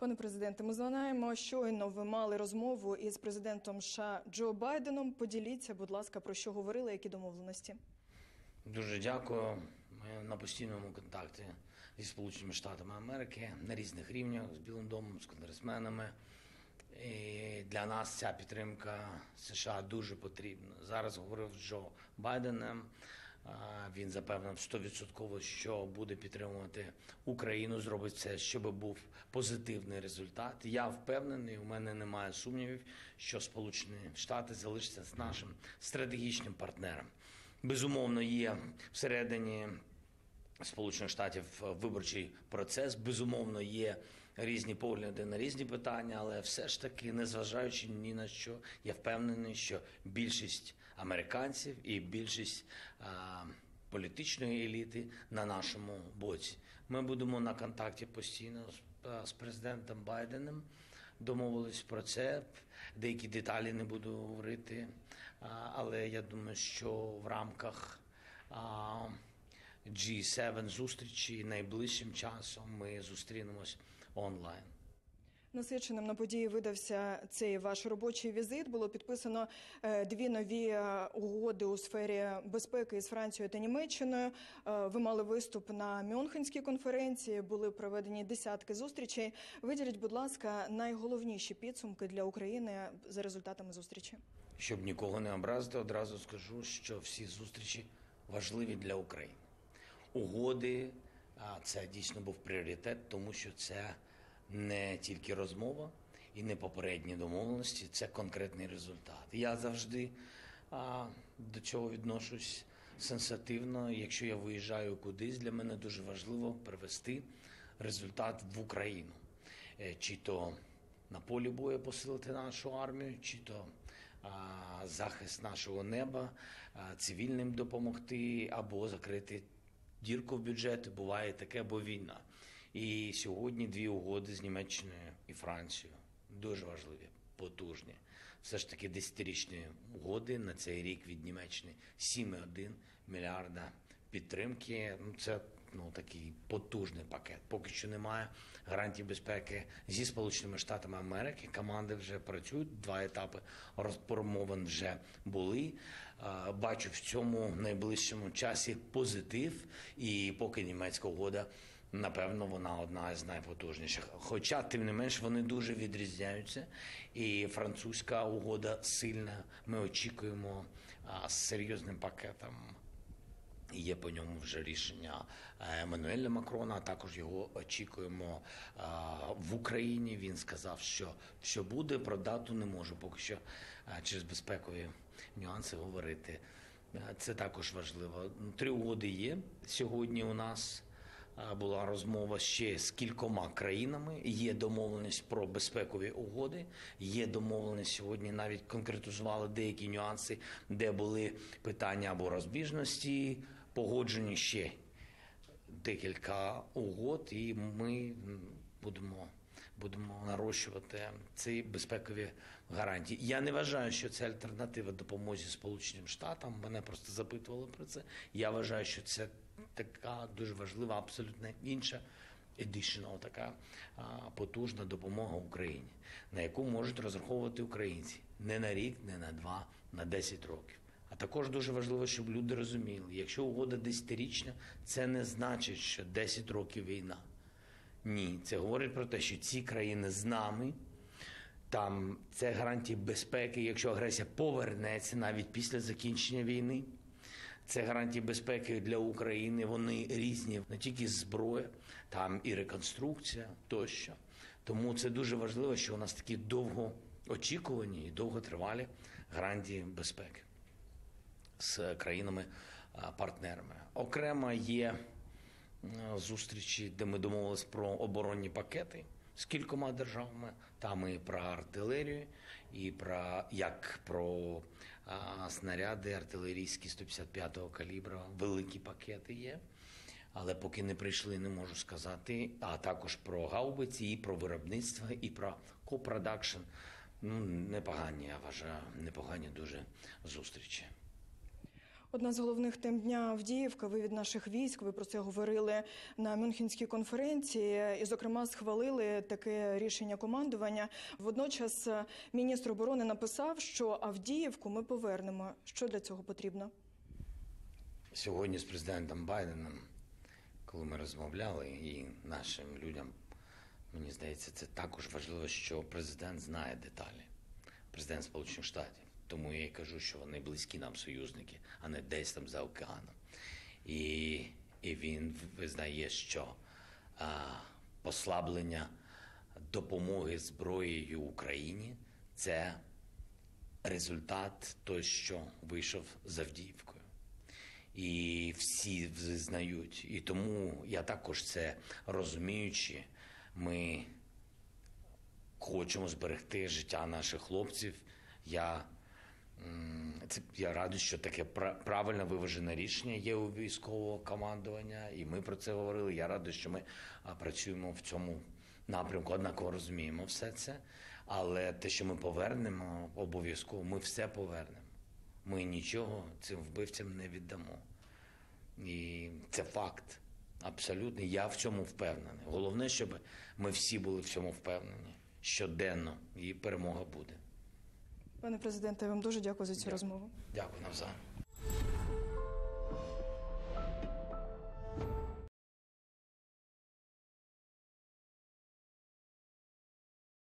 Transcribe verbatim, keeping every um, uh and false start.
Пане президенте, ми знаємо, щойно ви мали розмову із президентом США Джо Байденом. Поділіться, будь ласка, про що говорили, які домовленості? Дуже дякую. Ми на постійному контакті зі Сполученими Штатами Америки на різних рівнях, з Білим домом, з конгресменами. І для нас ця підтримка США дуже потрібна. Зараз говорив з Джо Байденом. Він запевнив сто відсотків, що буде підтримувати Україну, зробить все, щоб був позитивний результат. Я впевнений, у мене немає сумнівів, що Сполучені Штати залишаться з нашим стратегічним партнером. Безумовно, є всередині Сполучених Штатів виборчий процес, безумовно, є різні погляди на різні питання, але все ж таки, незважаючи ні на що, я впевнений, що більшість американців і більшість а, політичної еліти на нашому боці. Ми будемо на контакті постійно з, з президентом Байденом, домовились про це, деякі деталі не буду говорити, а, але я думаю, що в рамках а, джі сім зустрічі найближчим часом ми зустрінемось онлайн. Насиченим на події видався цей ваш робочий візит. Було підписано дві нові угоди у сфері безпеки із Францією та Німеччиною. Ви мали виступ на Мюнхенській конференції, були проведені десятки зустрічей. Виділіть, будь ласка, найголовніші підсумки для України за результатами зустрічі. Щоб нікого не образити, одразу скажу, що всі зустрічі важливі для України. Угоди – це дійсно був пріоритет, тому що це не тільки розмова і не попередні домовленості, це конкретний результат. Я завжди а, до цього відношусь сенсативно. Якщо я виїжджаю кудись, для мене дуже важливо привести результат в Україну. Чи то на полі бою посилити нашу армію, чи то а, захист нашого неба, а, цивільним допомогти або закрити дірку в бюджеті, буває таке, бо війна. І сьогодні дві угоди з Німеччиною і Францією. Дуже важливі, потужні. Все ж таки десятирічні угоди на цей рік від Німеччини. сім цілих один мільярда підтримки. Ну, це ну, такий потужний пакет. Поки що немає гарантій безпеки зі Сполученими Штатами Америки. Команди вже працюють, два етапи розпромовин вже були. Бачу в цьому найближчому часі позитив. І поки німецька угода, напевно, вона одна з найпотужніших. Хоча, тим не менш, вони дуже відрізняються. І французька угода сильна. Ми очікуємо а, з серйозним пакетом. Є по ньому вже рішення Еммануеля Макрона, а також його очікуємо а, в Україні. Він сказав, що, що буде, про дату не можу поки що а, через безпекові нюанси говорити. Це також важливо. Три угоди є сьогодні у нас. Була розмова ще з кількома країнами, є домовленість про безпекові угоди, є домовленість сьогодні, навіть конкретизували деякі нюанси, де були питання або розбіжності, погоджені ще декілька угод, і ми будемо, будемо нарощувати ці безпекові гарантії. Я не вважаю, що це альтернатива допомозі Сполученим Штатам, мене просто запитували про це. Я вважаю, що це така дуже важлива, абсолютно інша, additional, така а, потужна допомога Україні, на яку можуть розраховувати українці не на рік, не на два, на десять років. А також дуже важливо, щоб люди розуміли, якщо угода десятирічна, це не значить, що десять років війна. Ні, це говорить про те, що ці країни з нами, там це гарантії безпеки, якщо агресія повернеться навіть після закінчення війни. Це гарантії безпеки для України, вони різні, не тільки зброя, там і реконструкція тощо. Тому це дуже важливо, що у нас такі довгоочікувані і довготривалі гарантії безпеки з країнами-партнерами. Окремо є зустрічі, де ми домовились про оборонні пакети з кількома державами. Там і про артилерію, і про як про а, снаряди артилерійські сто п'ятдесят п'ятого калібру. Великі пакети є, але поки не прийшли, не можу сказати. А також про гаубиці, і про виробництво, і про копродакшн. Ну, непогані, я вважаю, непогані дуже зустрічі. Одна з головних тем дня Авдіївка, вивід наших військ, ви про це говорили на Мюнхенській конференції і, зокрема, схвалили таке рішення командування. Водночас міністр оборони написав, що Авдіївку ми повернемо. Що для цього потрібно? Сьогодні з президентом Байденом, коли ми розмовляли, і нашим людям, мені здається, це також важливо, що президент знає деталі. Президент Сполучених Штатів. Тому я і кажу, що вони близькі нам союзники, а не десь там за океаном. І, і він визнає, що а, послаблення допомоги зброєю Україні – це результат той, що вийшов з Авдіївкою. І всі визнають. І тому я також це розуміючи, ми хочемо зберегти життя наших хлопців. Я Це, я радий, що таке правильно виважене рішення є у військового командування, і ми про це говорили. Я радий, що ми працюємо в цьому напрямку, однаково розуміємо все це, але те, що ми повернемо, обов'язково, ми все повернемо. Ми нічого цим вбивцям не віддамо. І це факт, абсолютно. Я в цьому впевнений. Головне, щоб ми всі були в цьому впевнені. Щоденно, і перемога буде. Пане президенте, я вам дуже дякую за цю Дякую. розмову. Дякую навзаєм.